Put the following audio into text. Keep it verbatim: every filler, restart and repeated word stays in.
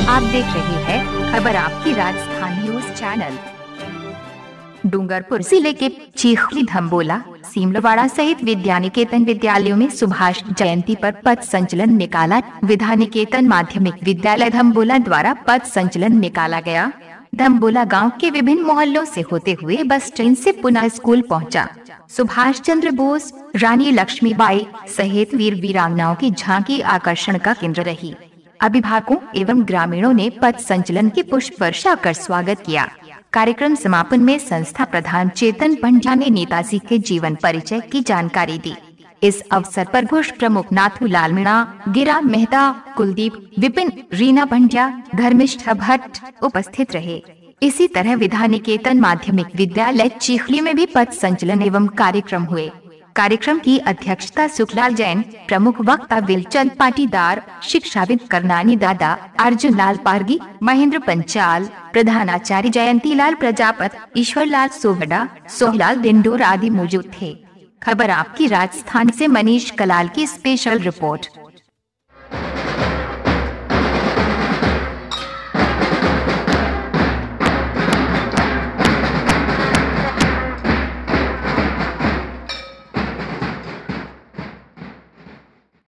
आप देख रहे हैं खबर आपकी राजस्थान न्यूज चैनल। डूंगरपुर जिले के चीखली, धम्बोला, सीमलवाड़ा सहित विद्यानिकेतन विद्यालयों में सुभाष जयंती पर पथ संचलन निकाला। विद्यानिकेतन माध्यमिक विद्यालय धम्बोला द्वारा पथ संचलन निकाला गया। धम्बोला गांव के विभिन्न मोहल्लों से होते हुए बस ट्रेन से पुनः स्कूल पहुंचा। सुभाष चंद्र बोस, रानी लक्ष्मीबाई सहित वीर वीरांगनाओं की झांकी आकर्षण का केंद्र रही। अभिभावकों एवं ग्रामीणों ने पथ संचलन की पुष्प वर्षा कर स्वागत किया। कार्यक्रम समापन में संस्था प्रधान चेतन पंड्या ने नेताजी के जीवन परिचय की जानकारी दी। इस अवसर पर घोष प्रमुख नाथू लाल मीणा, गिरा मेहता, कुलदीप, विपिन, रीना पंड्या, धर्मिष्ठा भट्ट उपस्थित रहे। इसी तरह विद्यानिकेतन माध्यमिक विद्यालय चीखली में भी पथ संचलन एवं कार्यक्रम हुए। कार्यक्रम की अध्यक्षता सुखलाल जैन, प्रमुख वक्ता विलचंद पाटीदार, शिक्षाविद करनानी दादा, अर्जुन लाल पारगी, महेंद्र पंचाल, प्रधानाचार्य जयंती लाल प्रजापत, ईश्वर लाल सोवडा, सोहलाल डिंडोर आदि मौजूद थे। खबर आपकी राजस्थान से मनीष कलाल की स्पेशल रिपोर्ट।